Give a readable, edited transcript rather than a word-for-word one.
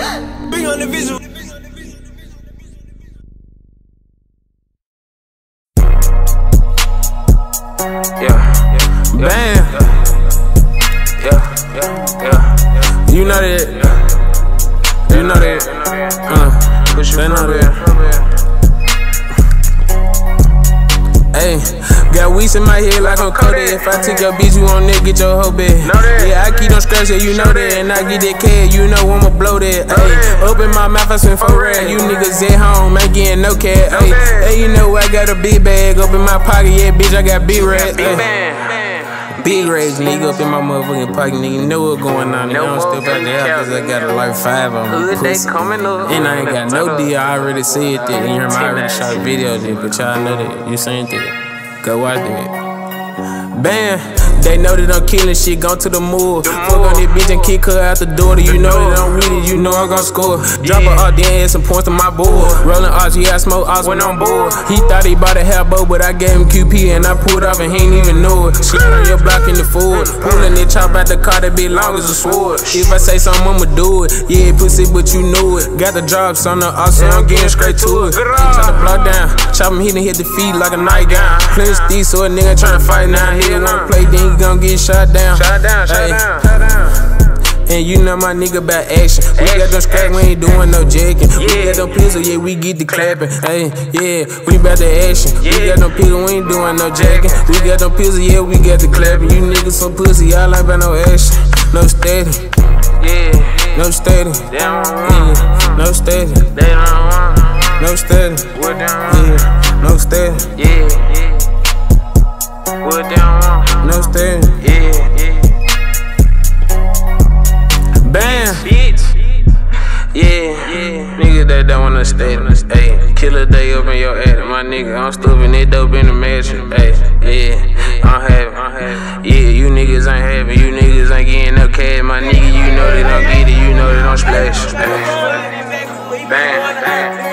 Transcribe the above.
Bring on the visual. Bam. You know that. You know that. They know that. Hey, got weeds in my head like I'm Kodak. If I take your bitch, you on there, get your hoe back. Yeah, I keep them scratch, yeah, you know that. And I get that cash, you know I'ma blow that. Hey, open my mouth, I spend 4 racks. You niggas at home, ain't getting no cash. Hey, you know I got a big bag up in my pocket, yeah, bitch, I got big racks. Big rage, nigga, up in my motherfucking pocket, nigga. Know what's going on, nigga. I don't step out the house cause I got a like 5 on me. Pussy. And I ain't got no deal, I already said that. And you heard me, I already shot a video of it, but y'all know that. You seen that. Go watch that. Bam, they know that I'm killing shit, gone to the mood. Fuck on this bitch and kick her out the door. You know that I'm with it, you know I'm gon' score. Drop her off, then add some points to my board. Rolling off, yeah, I smoke off when I'm bored. He thought he bought a half boat, but I gave him QP and I pulled off and he ain't even know it. Slide on your block in the Ford. Pulling it, chop out the car that be long as a sword. If I say something, I'ma do it. Yeah, pussy, but you knew it. Got the drops on the off, so I'm getting straight to it. Try to block down, chop him, he done hit the feet like a nightgown. Clean steez, so a nigga tryna fight now. He won't play, then he gon' get shot down. Shot down. And you know my nigga about action. We got them scratch, we ain't doing no jacking. We got them pistols, yeah, we get the clapping. Hey, yeah, we bout the action. We got them pistols, we ain't doing no jacking. We got them pistols, yeah, we got the clapping. You niggas some pussy, y'all ain't about no action. No steady, no steady, no steady, no steady, no steady. No stand. Bam. Yeah. Niggas that don't wanna stay. Ayy, kill a day up in your attic. My nigga, I'm stuffing that dope in the mattress. Ayy, I'm having. Yeah, you niggas ain't having. You niggas ain't getting no cash. My nigga, you know they don't get it. You know they don't splash. Bam.